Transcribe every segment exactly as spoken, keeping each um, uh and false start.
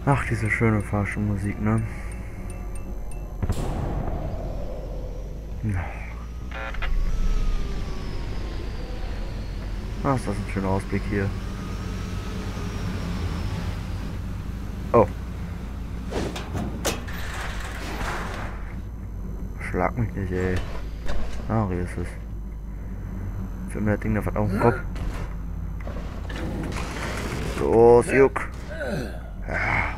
Ach, diese schöne Fahrstuhlmusik, ne? Ach, ist das ein schöner Ausblick hier. Oh. Schlag mich nicht, ey. Ah, hier ist es. Für mir das Ding da auf den Kopf. So, Juck. Ja.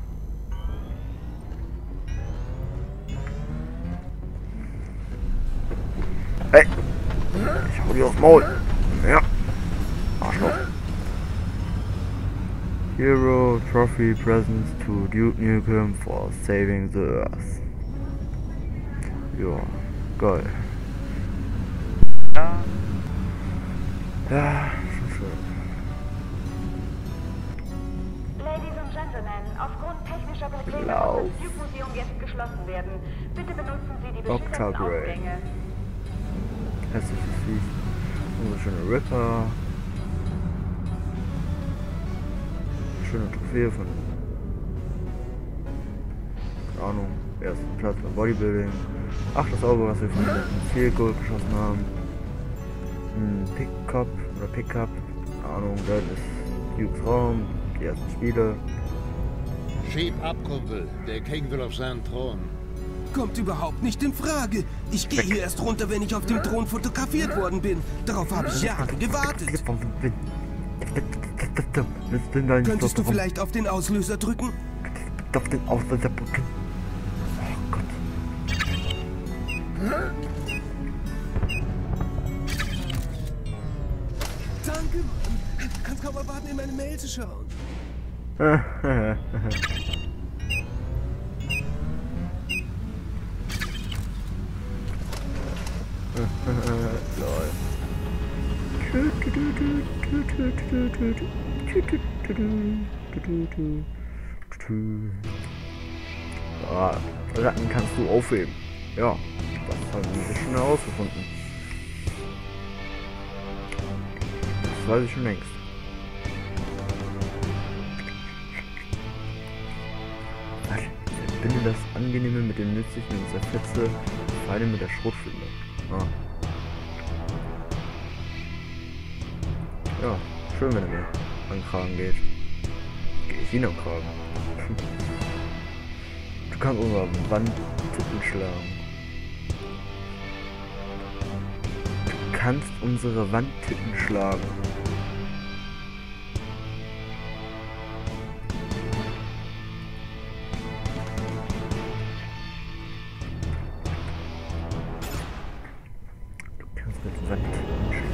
Hey! Ich hau dir aufs Maul. Ja. Arschloch. Hero Trophy presents to Duke Nukem for saving the Earth. Ja, geil. Ja. Ja, schon schön. Ladies and Gentlemen, aufgrund technischer Probleme muss das Duke Museum jetzt geschlossen werden. Bitte benutzen Sie die beschilderten Ausgänge. Hässliches Viech. Unser schöner Ripper. Schöne Trophäe von, keine Ahnung, ersten Platz beim Bodybuilding. Ach, das Auge, was wir von dem Field Goal geschossen haben. Ein Pickup oder Pickup, keine Ahnung, das ist Dukes Raum, die ersten Spiele. Schieb ab, Kumpel, der King will auf seinen Thron. Kommt überhaupt nicht in Frage. Ich gehe hier erst runter, wenn ich auf dem Thron fotografiert worden bin. Darauf habe ich Jahre gewartet. Könntest du vielleicht auf den Auslöser drücken? Auf den Auslöser drücken. Oh Gott. Danke, Mann. Du kannst kaum erwarten, in meine Mail zu schauen. Lol. Ah, Ratten kannst du aufheben. Ja, das haben wir schon herausgefunden. Das weiß ich schon längst. Ich verbinde das Angenehme mit dem Nützlichen und zerfetze Pfeile mit der Schrotflinte. Ah. Ja, schön, wenn er mir an den Kragen geht. Gehe ich ihn am Kragen. Du kannst unsere Wandtitten schlagen. Du kannst unsere Wandtitten schlagen. Du kannst mit Wandtitten schlagen.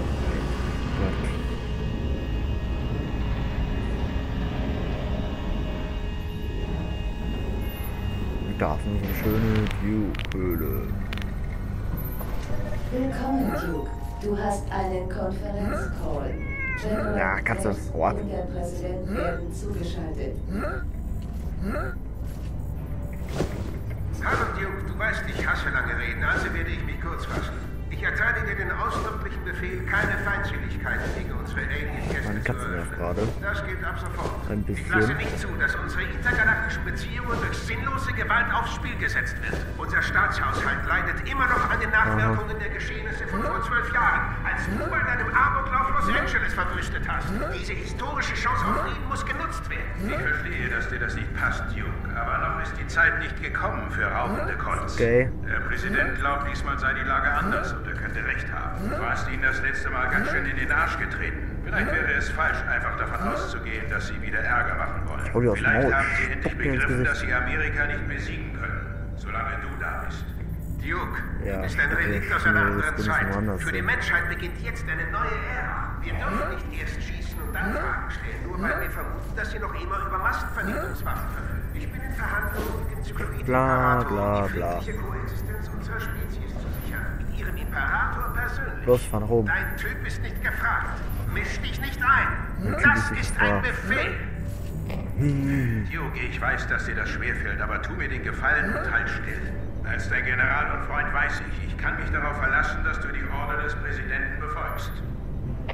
Da ist eine schöne Duke-Höhle. Willkommen, Duke. Du hast einen Konferenzcall. General Ja, kannst du. What? und der Präsident werden zugeschaltet. Hallo Duke, du weißt, ich hasse lange Reden, also werde ich mich kurz fassen. Ich erteile dir den ausdrücklichen Befehl, keine Feindseligkeiten gegen unsere Alien-Gäste Meine zu Katze nervt eröffnen. gerade. Das gilt ab sofort. Ein Ich lasse bisschen. nicht zu, dass unsere intergalaktischen Beziehungen durch sinnlose Gewalt aufs Spiel gesetzt wird. Unser Staatshaushalt leidet immer noch an den Nachwirkungen der Geschehnisse von vor zwölf Jahren, als du bei deinem Amoklauf Los Angeles verwüstet hast. Diese historische Chance auf Frieden muss genutzt werden. Ich verstehe, dass dir das nicht passt, Duke, aber noch ist die Zeit nicht gekommen für rauchende Colts. Okay. Der Präsident glaubt, diesmal sei die Lage anders und er könnte recht haben. Du hast ihn das letzte Mal ganz schön in den Arsch getreten. Vielleicht wäre es falsch, einfach davon auszugehen, dass sie wieder Ärger machen Hau dir wollen. aufs Vielleicht Maul. haben sie endlich Spuck mir ins begriffen, Gesicht. dass sie Amerika nicht besiegen können, solange du da bist. Duke, Ja, ist ein okay, Relikt aus schnell, einer das anderen bin ich Zeit. woanders Für die hin. Menschheit beginnt jetzt eine neue Ära. Wir dürfen nicht erst schießen und dann Fragen stellen, nur weil wir vermuten, dass sie noch immer über Massenvernichtungswaffen verfügen. Ich bin in Verhandlungen mit dem Zyklopiden Bla, Imperator, bla, um die bla. friedliche Koexistenz unserer Spezies zu sichern. Mit ihrem Imperator persönlich. Los, fahr nach oben. Dein Typ ist nicht gefragt. Misch dich nicht ein. Typ Das ist nicht ist ein gefragt. Befehl. Duke, ich weiß, dass dir das schwerfällt, aber tu mir den Gefallen und halt still. Als dein General und Freund weiß ich, ich kann mich darauf verlassen, dass du die Order des Präsidenten befolgst.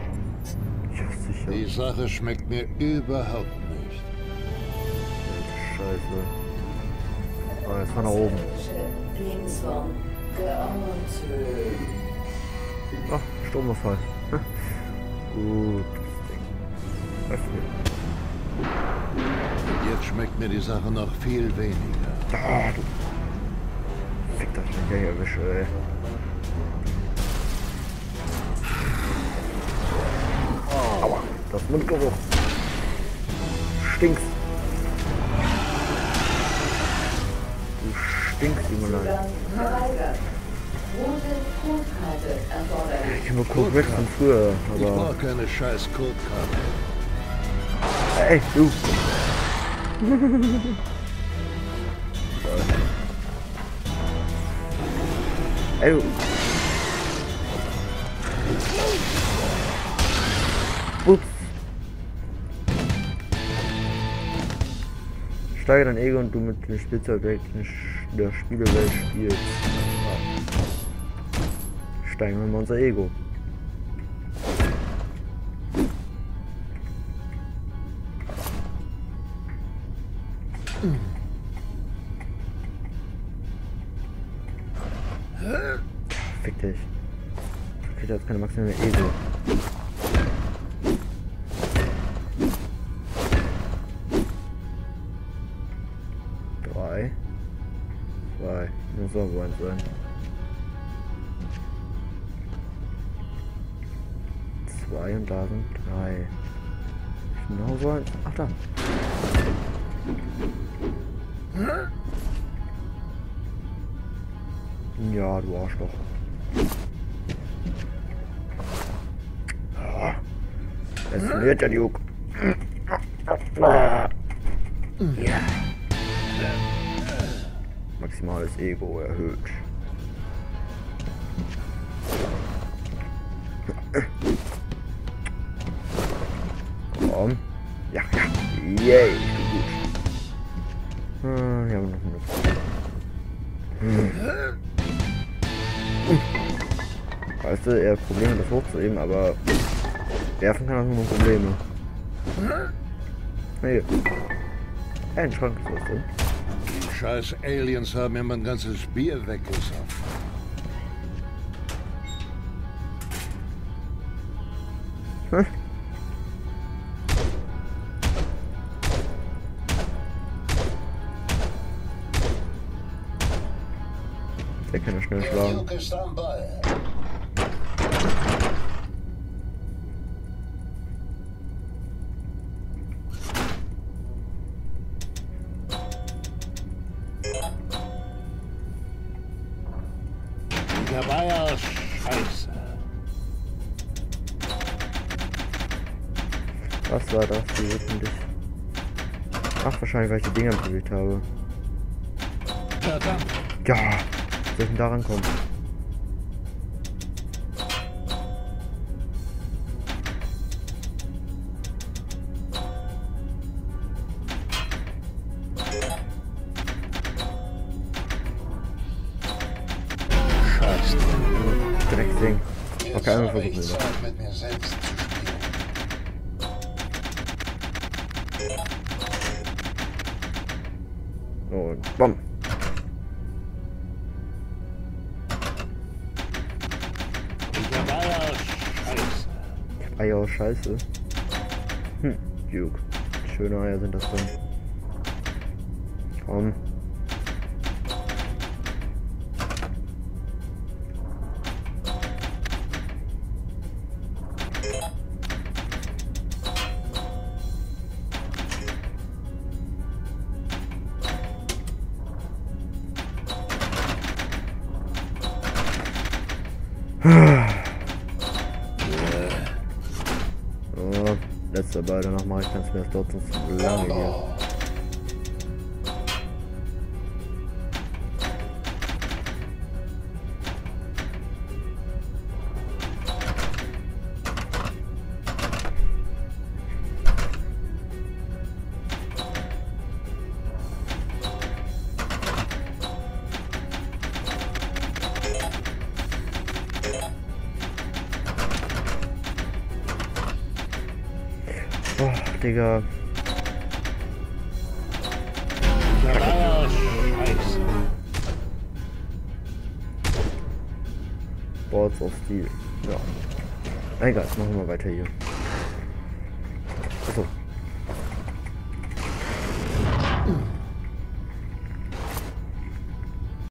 Ja, sicher. Die Sache schmeckt mir überhaupt nicht. Scheiße. Oh, jetzt war nach oben. Lebensform geortet. Ach, Stromausfall. Gut, das Ding. Jetzt schmeckt mir die Sache noch viel weniger. Ah, du. Fick das nicht, hier erwische, ey. Aua, das Mundgeruch. Stinkst. Du stinkst, Junge. Zugang verweigert. Rote Codekarte erforderlich. Ich kenne nur Code Red von früher, Ich aber... brauche keine scheiß Codekarte. Ey, du! Ey, du! Ups! Steige dein Ego und du mit den Spielzeugobjekten der Spielewelt spielst. Steigen wir mal unser Ego. Fick dich. Ich krieg jetzt keine maximale Ego. Drei. Zwei. Muss auch eins sein. Zwei und da sind drei. Genau so eins. Ach da. Ja, du Arschloch. Ah, es verliert ja die Juck. Ja. Maximales Ego erhöht. Komm. Ja, ja. Yay. Gut. Ah, hier haben wir noch eine. Hm. Weißt du, er hat Probleme, das hochzuheben, aber werfen kann er nur noch Probleme. Hey. Hey, ein Schrank ist was drin. Die scheiß Aliens haben mir mein ganzes Bier weggesaugt. Hm? Der kann ja schnell schlagen. Duke ist am Ball. Der Bayer Scheiße. Was war das? Die wissen dich. Ach, wahrscheinlich, weil ich die Dinger bewegt habe. Verdammt. Ja, soll ich denn da rankommen? Scheiße. Drecksding. Okay, einmal versuchen wir das. Zeit mit mir selbst zu spielen. Und bam. Der Bayer Scheiße. Eier, scheiße. Hm, Duke. Schöne Eier sind das dann. Komm. Oh, letzter Ball, danach mache ich ganz mehr dort, sonst zu lange hier. Oh, Digga. Sports of Steel. Ja. Egal, machen wir weiter hier. Achso,